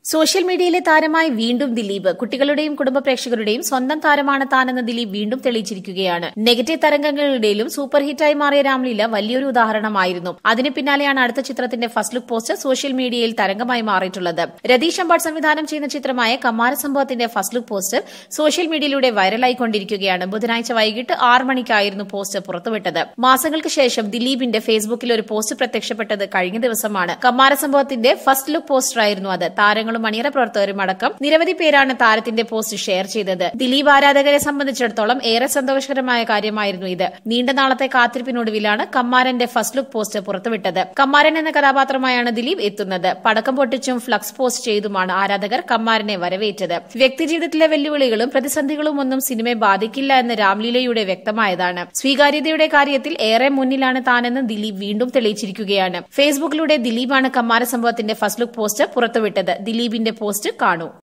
Social മീഡിയയിലെ താരമായി വീണ്ടും ദിലീപ്. കുട്ടികളുടെയും കുടുംബ പ്രേക്ഷകരുടെയും സ്വന്തം താരമാണ് താനെന്ന് ദിലീപ് വീണ്ടും തെളിയിച്ചിരിക്കുകയാണ്. നെഗറ്റീവ് തരംഗങ്ങളുടെയും സൂപ്പർ ഹിറ്റായി മാറിയ രാംലീല വലിയൊരു ഉദാഹരണമായിരുന്നു. അതിന് പിന്നാലെയാണ് അടുത്ത ചിത്രത്തിന്റെ ഫസ്റ്റ് ലുക്ക് പോസ്റ്റർ സോഷ്യൽ മീഡിയയിൽ തരംഗമായി മാറിയിട്ടുള്ളത്. രതീഷ് അമ്പാട്ട് സംവിധാനം ചെയ്യുന്ന ചിത്രമായ കമ്മാര സംഭവത്തിന്റെ ഫസ്റ്റ് ലുക്ക് പോസ്റ്റർ സോഷ്യൽ മീഡിയയിലൂടെ വൈറലായിക്കൊണ്ടിരിക്കുകയാണ്. ബുധനാഴ്ച വൈകിട്ട് 6 മണിക്കായിരുന്നു പോസ്റ്റർ പുറത്തുവിട്ടത്. മാസങ്ങൾക്ക് ശേഷം ദിലീപിന്റെ ഫേസ്ബുക്കിൽ ഒരു പോസ്റ്റ് പ്രത്യക്ഷപ്പെട്ടത് കഴിഞ്ഞ ദിവസമാണ്. കമ്മാര സംഭവത്തിന്റെ ഫസ്റ്റ് ലുക്ക് പോസ്റ്ററായിരുന്നു അത്. താരങ്ങളും മണിയറ പ്രവർത്തകരും അടക്കം നിരവധി പേരാണ് താരത്തിന്റെ പോസ്റ്റ് ഷെയർ ചെയ്തത്. ദിലീപ് ആരാധകരെ സംബന്ധിച്ചിടത്തോളം ഏറെ സന്തോഷകരമായ കാര്യമായിരുന്നു ഇത്. നീണ്ട നാളത്തെ കാത്തിരിപ്പിനൊടുവിലാണ് കമ്മാരന്റെ ഫസ്റ്റ് ലുക്ക് പോസ്റ്റ് പുറത്തുവിട്ടത്. കമ്മാരൻ എന്ന കഥാപാത്രമായാണ് ദിലീപ് എത്തുന്നത്. പടക്കം പൊട്ടിച്ചും ഫ്ലക്സ് പോസ്റ്റ് ചെയ്തുമാണ് ആരാധകർ കമ്മാരനെ വരവേറ്റത്. വ്യക്തിജീവിതത്തിലെ വെല്ലുവിളികളും പ്രതിസന്ധികളും ഒന്നും സിനിമയെ ബാധിക്കില്ല എന്ന് രാംലീലയുടെ വ്യക്തമായതാണ്. സ്വീകാര്യതയുടെ കാര്യത്തിൽ ഏറെ മുന്നിലാണ് താനെന്ന് ദിലീപ് വീണ്ടും തെളിയിച്ചിരിക്കുകയാണ്. ഫേസ്ബുക്കിലൂടെ ദിലീപാണ് കമ്മാര സംഭവത്തിന്റെ ഫസ്റ്റ് ലുക്ക് പോസ്റ്റ് പുറത്തുവിട്ടത്. ദിലീപിന്റെ പോസ്റ്റ് കാണൂ.